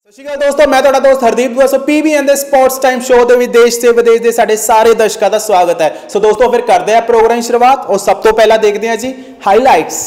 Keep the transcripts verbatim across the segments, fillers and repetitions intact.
ਸਤਿ ਸ਼੍ਰੀ ਅਕਾਲ ਦੋਸਤੋ, ਮੈਂ ਤੁਹਾਡਾ ਦੋਸਤ ਹਰਦੀਪ ਦੁਆ। ਸੋ ਪੀਬੀਐਨ ਦੇ ਸਪੋਰਟਸ ਟਾਈਮ ਸ਼ੋਅ ਦੇ ਵਿੱਚ ਦੇਸ਼ ਤੇ ਵਿਦੇਸ਼ ਦੇ ਸਾਡੇ ਸਾਰੇ ਦਰਸ਼ਕਾਂ ਦਾ ਸਵਾਗਤ ਹੈ। ਸੋ ਦੋਸਤੋ ਫਿਰ ਕਰਦੇ ਆ ਪ੍ਰੋਗਰਾਮ ਦੀ ਸ਼ੁਰੂਆਤ। ਔਰ ਸਭ ਤੋਂ ਪਹਿਲਾਂ ਦੇਖਦੇ ਹਾਂ ਜੀ ਹਾਈਲਾਈਟਸ।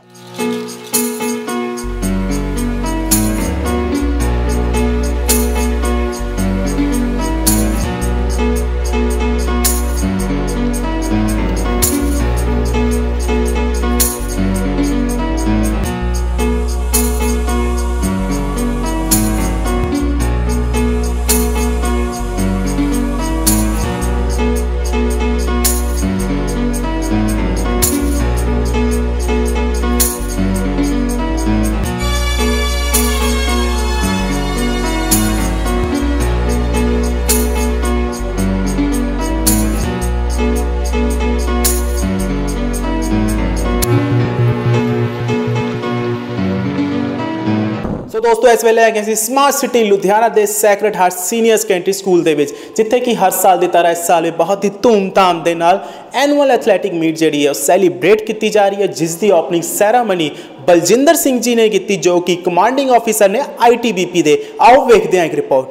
ਸੋ ਦੋਸਤੋ ਇਸ ਵੇਲੇ ਹੈਗੇ ਸੀ ਸਮਾਰਟ ਸਿਟੀ ਲੁਧਿਆਣਾ ਦੇ sacred heart senior secondary school ਦੇ ਵਿੱਚ, ਜਿੱਥੇ ਕਿ ਹਰ ਸਾਲ ਦੀ ਤਰ੍ਹਾਂ ਇਸ ਸਾਲ ਵੀ ਬਹੁਤ ਹੀ ਧੂਮਧਾਮ ਦੇ ਨਾਲ ਐਨੂਅਲ ਐਥਲੈਟਿਕ ਮੀਟ ਜਿਹੜੀ ਹੈ ਉਹ ਸੈਲੀਬ੍ਰੇਟ ਕੀਤੀ ਜਾ ਰਹੀ ਹੈ, ਜਿਸ ਦੀ ਓਪਨਿੰਗ ਸੈਰਾਮਨੀ ਬਲਜਿੰਦਰ ਸਿੰਘ ਜੀ ਨੇ ਕੀਤੀ, ਜੋ ਕਿ ਕਮਾਂਡਿੰਗ ਆਫੀਸਰ ਨੇ ਆਈਟੀਬੀਪੀ ਦੇ। ਆਓ ਵੇਖਦੇ ਹਾਂ ਇੱਕ report.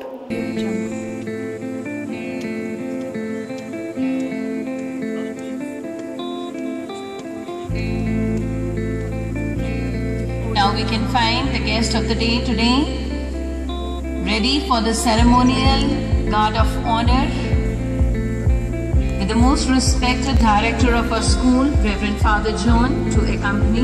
Now we can find the guest of the day today, ready for the ceremonial guard of honor with the most respected director of our school, Reverend Father John, to accompany.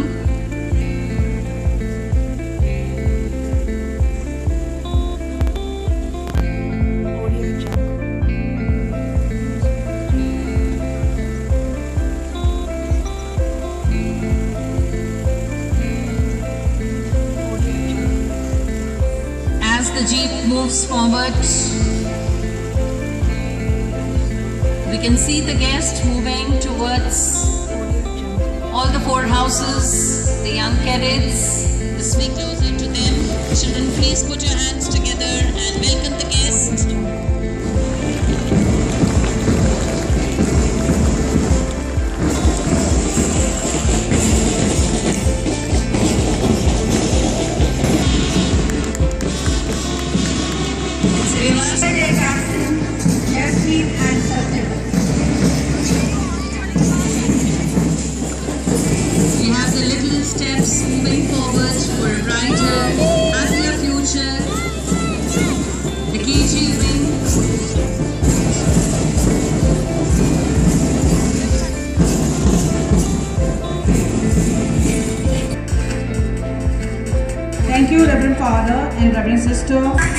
As the jeep moves forward, we can see the guests moving towards all the four houses, the young cadets. As we closer to them, children, please put your hands together and welcome the guest. We have the little steps moving forward for a brighter, happier future. The K G wing. Thank you, Reverend Father and Reverend Sister.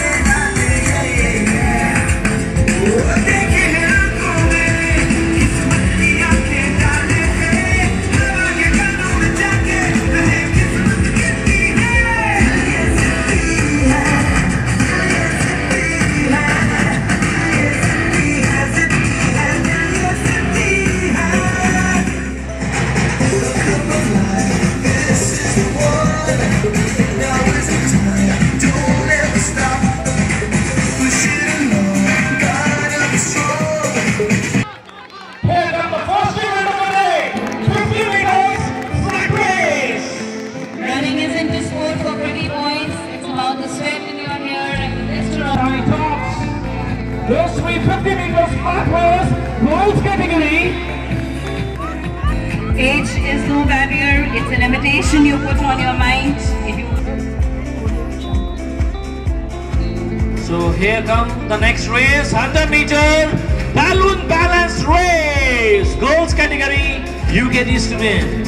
Running isn't a sport for pretty boys. It's about the sweat in your hair and the blister on. High tops. Those three fifty meters pathways, boys category. Age is no barrier. It's a limitation you put on your mind. If you So here come the next race, one hundred meter balloon balance race. Girls category, U K G students.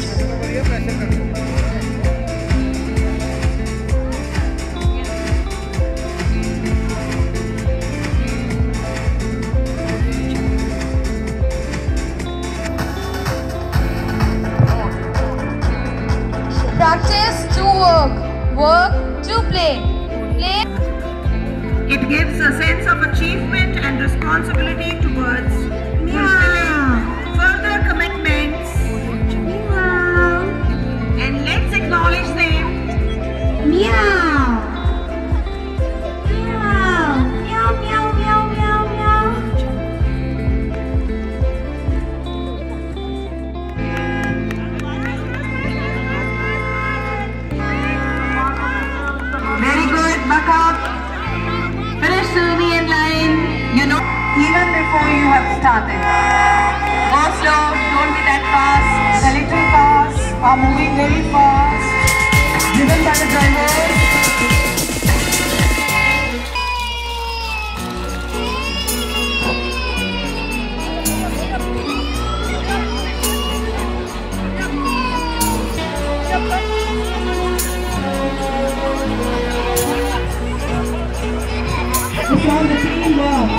Practice to work, work to play, play. It gives a sense of achievement and responsibility towards fulfilling further commitments. And let's acknowledge them. Meow. Meow. Meow, meow, meow, meow, meow. Very good, buck up. have started. Go slow, don't be that fast. The little cars are moving very fast, driven by the drivers. It's all the teamwork.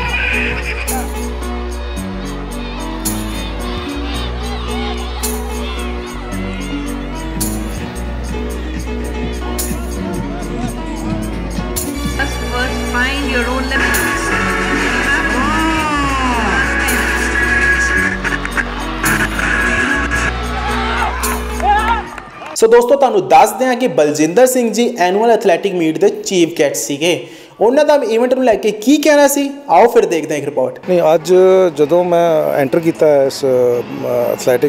Just first find your own limits. So ਦੋਸਤੋ ਤੁਹਾਨੂੰ ਦੱਸਦੇ ਹਾਂ ਕਿ Baljinder Singh ji annual athletic meet ਦੇ chief guest ਸੀਗੇ। ਉਹਨਾਂ ਦਾ event ਨੂੰ ਲੈ ਕੇ ਕੀ ਕਹਿਣਾ ਸੀ, ਆਓ ਫਿਰ ਦੇਖਦੇ ਹਾਂ ਇੱਕ ਰਿਪੋਰਟ। ਨਹੀਂ, ਅੱਜ ਜਦੋਂ ਮੈਂ ਐਂਟਰ ਕੀਤਾ ਇਸ ਐਥਲੈਟਿਕ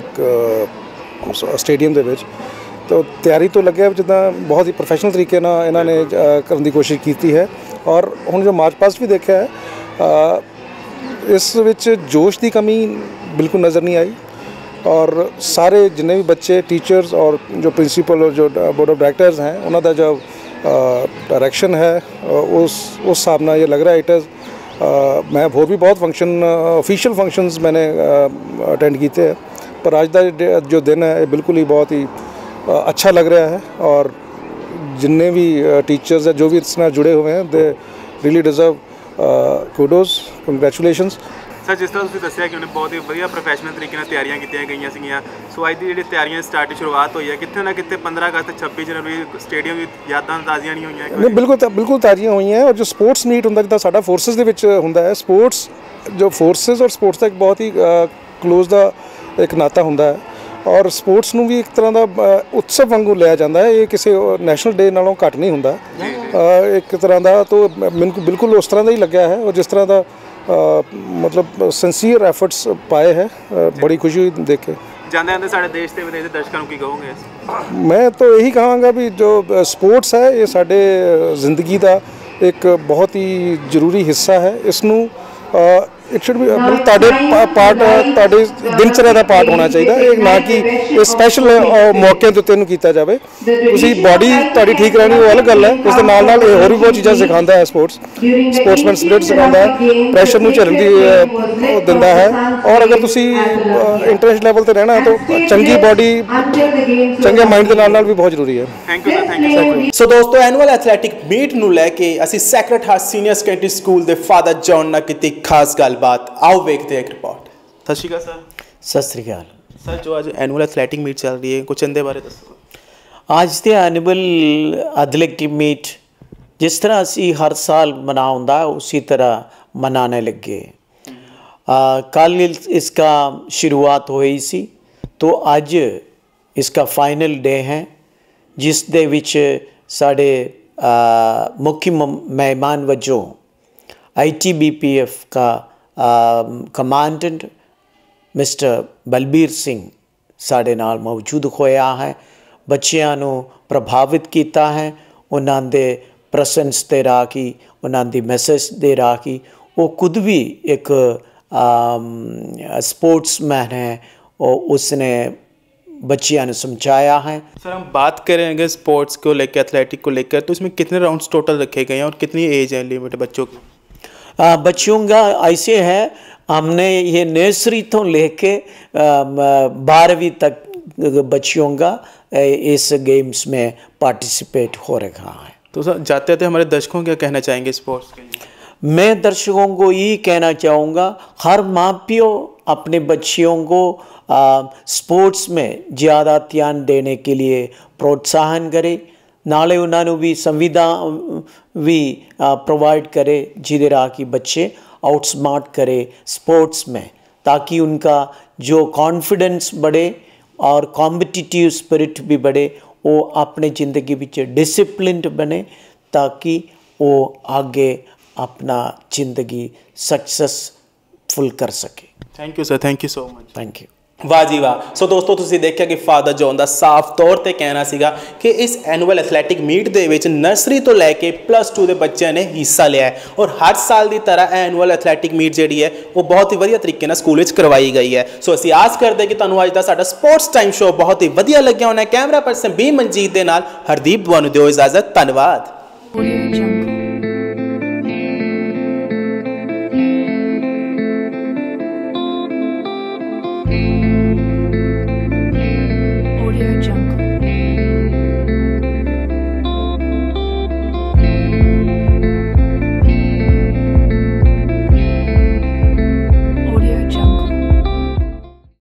ਸਟੇਡੀਅਮ ਦੇ ਵਿੱਚ ਤਾਂ ਤਿਆਰੀ ਤੋਂ ਲੱਗਿਆ ਜਿੱਦਾਂ ਬਹੁਤ ਹੀ ਪ੍ਰੋਫੈਸ਼ਨਲ ਤਰੀਕੇ ਨਾਲ ਇਹਨਾਂ ਨੇ ਕਰਨ ਦੀ ਕੋਸ਼ਿਸ਼ ਕੀਤੀ ਹੈ। ਔਰ ਹੁਣ ਜੋ ਮਾਰਚ ਪਾਸਟ ਵੀ ਦੇਖਿਆ ਹੈ, ਇਸ ਵਿੱਚ ਜੋਸ਼ ਦੀ ਕਮੀ ਬਿਲਕੁਲ ਨਜ਼ਰ ਨਹੀਂ ਆਈ। और सारे जितने भी बच्चे, टीचर्स और जो प्रिंसिपल और जो बोर्ड ऑफ डायरेक्टर्स हैं, उन्होंने जो डायरेक्शन है उस उस हिसाब से ये लग रहा है इट इज़। मैं होर भी बहुत फंक्शन ऑफिशियल फंक्शंस मैंने अटेंड किए हैं, पर आज का जो दिन है ये बिल्कुल ही बहुत ही अच्छा लग रहा है। और जितने भी टीचर्स हैं जो भी इससे जुड़े हुए हैं, they really deserve kudos, congratulations. Sir, ਜਿਸ ਤਰ੍ਹਾਂ ਤੁਸੀਂ ਦੱਸਿਆ ਕਿ ਉਹਨੇ ਬਹੁਤ ਹੀ ਵਧੀਆ ਪ੍ਰੋਫੈਸ਼ਨਲ ਤਰੀਕੇ ਨਾਲ ਤਿਆਰੀਆਂ ਕੀਤੀਆਂ ਗਈਆਂ ਸੀਗੀਆਂ, ਸੋ ਅੱਜ ਦੀ ਜਿਹੜੀ ਤਿਆਰੀਆਂ ਸਟਾਰਟ ਸ਼ੁਰੂਆਤ ਹੋਈ ਹੈ, ਕਿਤੇ ਨਾ ਕਿਤੇ ਪੰਦਰਾਂ ਅਗਸਤ ਛੱਬੀ ਜਨਵਰੀ ਸਟੇਡੀਅਮ ਦੀ ਯਾਦਾਂ ਤਾਜ਼ੀਆਂ ਨਹੀਂ ਹੋਈਆਂ? ਨਹੀਂ, ਬਿਲਕੁਲ ਬਿਲਕੁਲ ਤਾਜ਼ੀਆਂ ਹੋਈਆਂ। ਔਰ ਜੋ ਸਪੋਰਟਸ ਮੀਟ ਹੁੰਦਾ ਜਿੱਦਾਂ ਸਾਡਾ ਫੋਰਸਿਸ ਦੇ ਵਿੱਚ ਹੁੰਦਾ ਹੈ, ਸਪੋਰਟਸ ਜੋ ਫੋਰਸਿਸ ਔਰ ਸਪੋਰਟਸ ਦਾ ਇੱਕ ਬਹੁਤ ਹੀ ਕਲੋਜ਼ ਦਾ ਇੱਕ ਨਾਤਾ ਹੁੰਦਾ ਹੈ। ਔਰ ਸਪੋਰਟਸ ਨੂੰ ਵੀ ਇੱਕ ਤਰ੍ਹਾਂ ਦਾ ਉਤਸਵ ਵਾਂਗੂ ਲਿਆ ਜਾਂਦਾ ਹੈ। ਇਹ ਕਿਸੇ ਨੈਸ਼ਨਲ ਡੇ ਨਾਲੋਂ ਘੱਟ ਨਹੀਂ ਹੁੰਦਾ ਇੱਕ ਤਰ੍ਹਾਂ ਦਾ। ਤਾਂ ਮੈਨੂੰ ਬਿਲਕੁਲ ਉਸ ਤਰ੍ਹਾਂ ਦਾ ਹੀ ਲੱਗਿਆ ਹੈ। ਔਰ ਜਿਸ ਤਰ੍ਹਾਂ ਦਾ मतलब सिंसीयर एफर्ट्स पाए हैं, बड़ी खुशी हुई देख के। जाते जाते साढ़े देश के विदेश दर्शकों को की कहोगे? मैं तो यही कहूँगा भी जो स्पोर्ट्स है ये साढ़े ज़िंदगी का एक बहुत ही जरूरी हिस्सा है। इसनू इट शुड बी ਤੁਹਾਡੇ ਪਾਰਟ ਤੁਹਾਡੇ ਦਿਨਚਰਿਆ ਦਾ ਪਾਰਟ ਹੋਣਾ ਚਾਹੀਦਾ। ਇਹ ਨਾ ਕਿ ਇਹ ਸਪੈਸ਼ਲ ਮੌਕਿਆਂ ਦੇ ਉੱਤੇ ਇਹਨੂੰ ਕੀਤਾ ਜਾਵੇ। ਤੁਸੀਂ ਬਾਡੀ ਤੁਹਾਡੀ ਠੀਕ ਰਹਿਣੀ ਉਹ ਅਲੱਗ ਗੱਲ ਹੈ, ਇਸ ਦੇ ਨਾਲ ਨਾਲ ਇਹ ਹੋਰ ਵੀ ਬਹੁਤ ਚੀਜ਼ਾਂ ਸਿਖਾਉਂਦਾ ਹੈ। ਸਪੋਰਟਸ ਸਪੋਰਟਸਮੈਨ ਸਪਿਰਿਟ ਸਿਖਾਉਂਦਾ ਹੈ, ਪ੍ਰੈਸ਼ਰ ਨੂੰ ਝੱਲਣ ਦੀ ਉਹ ਦਿੰਦਾ ਹੈ। ਔਰ ਅਗਰ ਤੁਸੀਂ ਇੰਟਰਨੈਸ਼ਨਲ ਲੈਵਲ ਤੇ ਰਹਿਣਾ ਤਾਂ ਚੰਗੀ ਬਾਡੀ ਚੰਗੇ ਮਾਈਂਡ ਦੇ ਨਾਲ ਨਾਲ ਵੀ ਬਹੁਤ ਜ਼ਰੂਰੀ ਹੈ। Thank you sir, thank you. So ਦੋਸਤੋ, ਐਨੂਅਲ ਐਥਲੈਟਿਕ ਮੀਟ ਨੂੰ ਲੈ ਕੇ ਅਸੀਂ sacred heart senior secondary school ਦੇ ਫਾਦਰ ਜੌਨ ਨਾਲ ਕੀਤੀ ਖਾਸ ਗੱਲਬਾਤ। ਆਓ ਵੇਖਦੇ ਹਾਂ ਇੱਕ ਰਿਪੋਰਟ। ਸਤਿ ਸ਼੍ਰੀ ਅਕਾਲ ਸਰ। ਸਤਿ ਸ਼੍ਰੀ ਅਕਾਲ ਸਰ। ਜੋ ਅੱਜ ਐਨੂਅਲ ਐਥਲੈਟਿਕ ਮੀਟ ਚੱਲ ਰਹੀ ਹੈ, ਕੁਛ ਇਹਦੇ ਬਾਰੇ ਦੱਸੋ। ਅੱਜ ਦੇ ਐਨੂਅਲ ਐਥਲੈਟਿਕ ਮੀਟ ਜਿਸ ਤਰ੍ਹਾਂ ਅਸੀਂ ਹਰ ਸਾਲ ਮਨਾਉਂਦਾ ਉसी तरह मनाने लगे। कल इसका शुरुआत हुई सी तो अज इसका फाइनल डे है, जिस दे विच साढ़े मुख्य मेहमान वजों I T B P F का कमांडेंट मिस्टर बलबीर सिंह साढ़े नाल मौजूद होया है। बच्चियां नूं प्रभावित किया है, उन्हां दे प्रसंस दे राह की, उन्हां दी मैसेज दे राह की। वो खुद भी एक स्पोर्ट्समैन है और उसने बच्चियां ने समझाया है। सर, हम बात करेंगे स्पोर्ट्स को लेकर, एथलेटिक को लेकर, तो इसमें कितने राउंड्स टोटल रखे गए हैं और कितनी एज है लिमिट बच्चों की? आ, बच्चों का ऐसे है, हमने ये नर्सरी तो लेके बारहवीं तक बच्चों का इस गेम्स में पार्टिसिपेट हो रहा है। तो सर, जाते जाते हमारे दर्शकों क्या कहना चाहेंगे स्पोर्ट्स के लिए? मैं दर्शकों को ये कहना चाहूँगा, हर माँ प्यो अपने बच्चियों को आ, स्पोर्ट्स में ज़्यादा ध्यान देने के लिए प्रोत्साहन करे, नाले उन्होंने भी संविधा भी प्रोवाइड करे जिधर आके बच्चे आउटस्मार्ट करे स्पोर्ट्स में, ताकि उनका जो कॉन्फिडेंस बढ़े और कॉम्पिटिटिव स्पिरिट भी बढ़े, वो अपने ज़िंदगी विच डिसिप्लिन्ड बने, ताकि वो आगे अपना ज़िंदगी सक्सेसफुल कर सके। Thank you sir, thank you so much. Thank you. वाह जी वाह। सो दोस्तों ਤੁਸੀਂ ਦੇਖਿਆ ਕਿ ਫਾਦਰ ਜੌਨ ਦਾ ਸਾਫ਼ ਤੌਰ ਤੇ ਕਹਿਣਾ ਸੀਗਾ ਕਿ ਇਸ ਐਨੂਅਲ ਐਥਲੈਟਿਕ ਮੀਟ ਦੇ ਵਿੱਚ ਨਰਸਰੀ ਤੋਂ ਲੈ ਕੇ ਪਲੱਸ ਟੂ ਦੇ ਬੱਚਿਆਂ ਨੇ ਹਿੱਸਾ ਲਿਆ ਹੈ ਔਰ ਹਰ ਸਾਲ ਦੀ ਤਰ੍ਹਾਂ ਐਨੂਅਲ ਐਥਲੈਟਿਕ ਮੀਟ ਜਿਹੜੀ ਹੈ ਉਹ ਬਹੁਤ ਹੀ ਵਧੀਆ ਤਰੀਕੇ ਨਾਲ ਸਕੂਲ ਵਿੱਚ ਕਰਵਾਈ ਗਈ ਹੈ। ਸੋ ਅਸੀਂ ਆਸ ਕਰਦੇ ਕਿ ਤੁਹਾਨੂੰ ਅੱਜ ਦਾ ਸਾਡਾ ਸਪੋਰਟਸ ਟਾਈਮ ਸ਼ੋਅ ਬਹੁਤ ਹੀ ਵਧੀਆ ਲੱਗਿਆ ਹੋਣਾ। ਕੈਮਰਾ ਪਰਸਨ ਬੀ ਮਨਜੀਤ ਦੇ ਨਾਲ ਹਰਦੀਪ ਤੁਹਾਨੂੰ ਦਿਓ ਇਜਾਜ਼ਤ। ਧੰਨਵਾਦ।